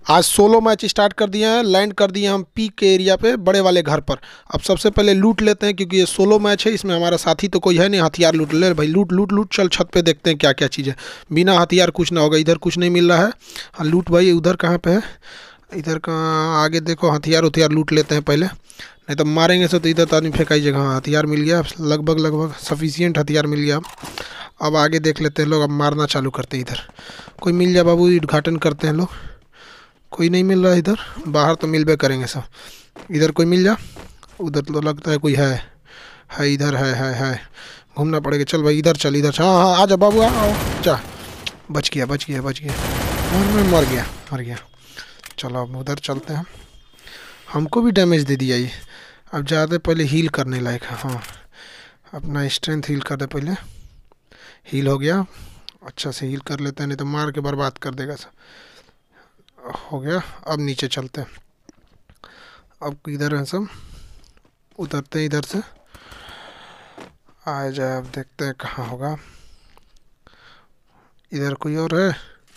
आज solo match start कर दिए हैं, लैंड कर दिए हम पीक के एरिया पे, बड़े वाले घर पर। अब सबसे पहले लूट लेते हैं क्योंकि ये सोलो मैच है, इसमें हमारा साथी तो कोई है नहीं। हथियार लूट ले भाई, लूट लूट लूट। चल छत पे देखते हैं क्या क्या चीज़ है। बिना हथियार कुछ ना होगा। इधर कुछ नहीं मिल रहा है। हाँ लूट भाई। उधर कहाँ पे है? इधर कहाँ? आगे देखो। हथियार उथियार लूट लेते हैं पहले, नहीं तो मारेंगे से तो इधर तो आदमी फेंकाई जगह। हाँ हथियार मिल गया, लगभग लगभग सफिशियंट हथियार मिल गया। अब आगे देख लेते हैं लोग। अब मारना चालू करते हैं। इधर कोई मिल जाए बाबू, उद्घाटन करते हैं लोग। कोई नहीं मिल रहा है इधर। बाहर तो मिलबे करेंगे सब। इधर कोई मिल जा। उधर तो लगता है कोई है इधर है। घूमना पड़ेगा। चल भाई इधर चल, इधर। हाँ हाँ आ जा बाबू, आओ जा। बच गया बच गया बच गया। मर गया। चलो अब उधर चलते हैं। हमको भी डैमेज दे दिया ये। अब ज़्यादा पहले हील करने लायक है। हाँ अपना स्ट्रेंथ हील कर दे पहले। हील हो गया। अच्छा से हील कर लेते हैं, नहीं तो मार के बर्बाद कर देगा सब। हो गया। अब नीचे चलते हैं। अब इधर है सब। उतरते हैं इधर से। आ जाए। अब देखते हैं कहाँ होगा। इधर कोई और है?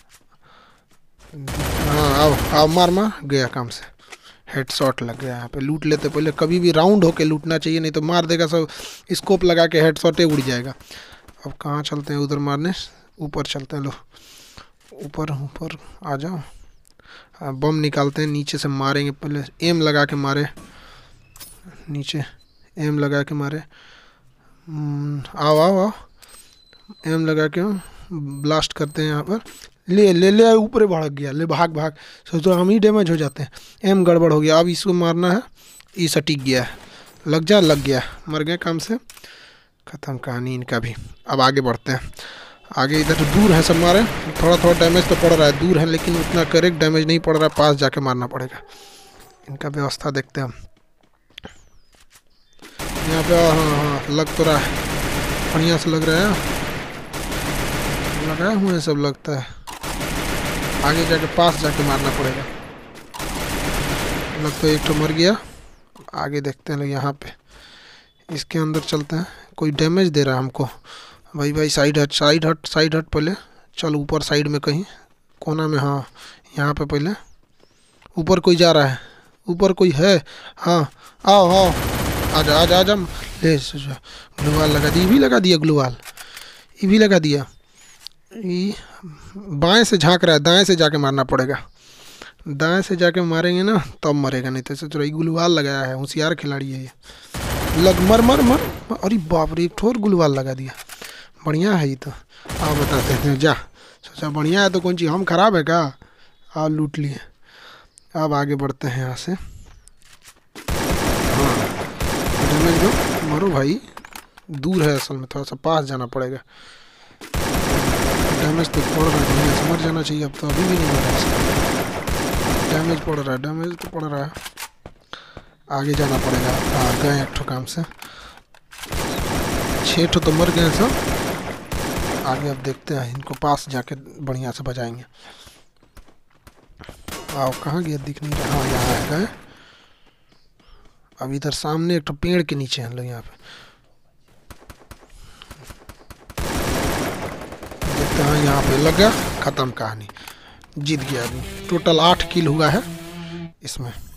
हाँ आओ आओ, मार गया काम से। हेडशॉट लग गया। यहाँ पे लूट लेते पहले। कभी भी राउंड होके लूटना चाहिए, नहीं तो मार देगा सब। स्कोप लगा के हेडशॉटे उड़ जाएगा। अब कहाँ चलते हैं? उधर मारने। ऊपर चलते हैं। लो ऊपर ऊपर आ जाओ। बम निकालते हैं, नीचे से मारेंगे पहले। एम लगा के मारे। नीचे एम लगा के मारे। आओ आओ आओ। एम लगा के ब्लास्ट करते हैं यहाँ पर। ले ले ले, ऊपर भड़क गया। ले भाग भाग। सोचो हम ही डैमेज हो जाते हैं। एम गड़बड़ हो गया। अब इसको मारना है। ये सटीक गया है। लग जा, लग गया। मर गए काम से। ख़त्म कहानी इनका भी। अब आगे बढ़ते हैं। आगे इधर तो दूर है सब मारे। थोड़ा थोड़ा डैमेज तो पड़ रहा है, दूर है लेकिन उतना करेक्ट डैमेज नहीं पड़ रहा है। पास जाके मारना पड़ेगा। इनका व्यवस्था देखते हैं हम। यहाँ पे हाँ लग तो रहा है, बढ़िया से लग रहा है। लगाए हुए सब लगता है। आगे जाके पास जाके मारना पड़ेगा। लग तो एक तो मर गया। आगे देखते हैं यहाँ पे। इसके अंदर चलते हैं। कोई डैमेज दे रहा है हमको। भाई साइड हट साइड हट साइड हट पहले। चल ऊपर साइड में कहीं कोना में। हाँ यहाँ पे पहले। ऊपर कोई जा रहा है। ऊपर कोई है। हाँ आओ आओ, आजा आजा आजा। ले ग्लूवाल लगा दी। ये भी लगा दिया ग्लूवाल। ये भी लगा दिया। ये बाएं से झांक रहा है, दाएं से जाके मारना पड़ेगा। दाएं से जाके मारेंगे ना तब मरेगा, नहीं तो सोच रहा ग्लूवाल लगाया है। होशियार खिलाड़ी है ये। लग मर मर मर। अरे बाप रे, एक ठोर ग्लूवाल लगा दिया। बढ़िया है ये तो। आप बताते हैं जा। सोचा बढ़िया है तो कौन चीज़ हम खराब है क्या? आप लूट लिए। अब आगे बढ़ते हैं यहाँ से। हाँ डैमेज दो, मरो भाई। दूर है असल में, थोड़ा सा पास जाना पड़ेगा। डैमेज तो पड़ रहा है, समझ जाना चाहिए। अब तो अभी भी नहीं मरा। डैमेज पड़ रहा है, डैमेज तो पड़ रहा है। आगे जाना पड़ेगा। आ गए एक ठो काम से। 6 ठो तो मर गए सब। आगे अब देखते हैं। इनको पास जाके बढ़िया से बजाएंगे। आओ कहाँ गया? दिख नहीं रहा। हाँ यहाँ आ गए। अब इधर सामने एक तो पेड़ के नीचे हैं लोग। यहाँ पे देखते हैं। यहाँ पे लग गया। ख़त्म कहानी। जीत गया आदमी। टोटल 8 किल हुआ है इसमें।